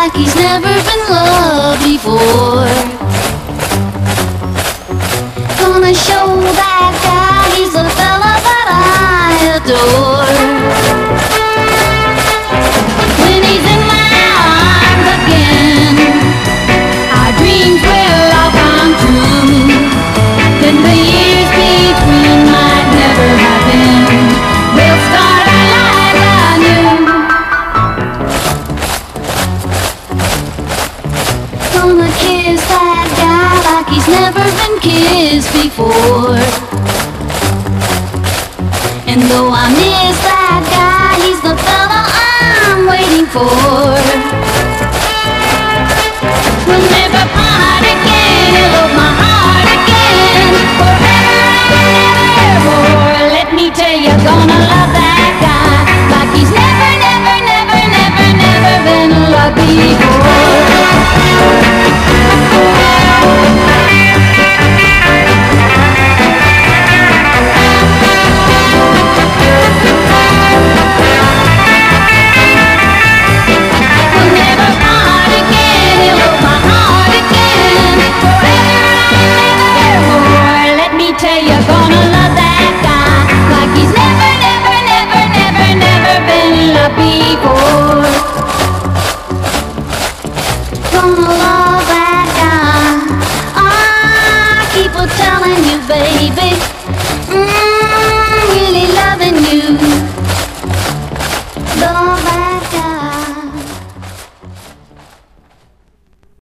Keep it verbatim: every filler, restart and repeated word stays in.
like he's never been loved before. Gonna show that guy he's the fella that I adore. When he's in my arms again, our dreams will all come true. Then the years between might never happen. We'll start our lives anew. Gonna kiss that guy like he's never been kissed before. And though I miss that guy, he's the fella I'm waiting for. We'll never part again, he'll hold my heart again, forever and ever more. Let me tell you, gonna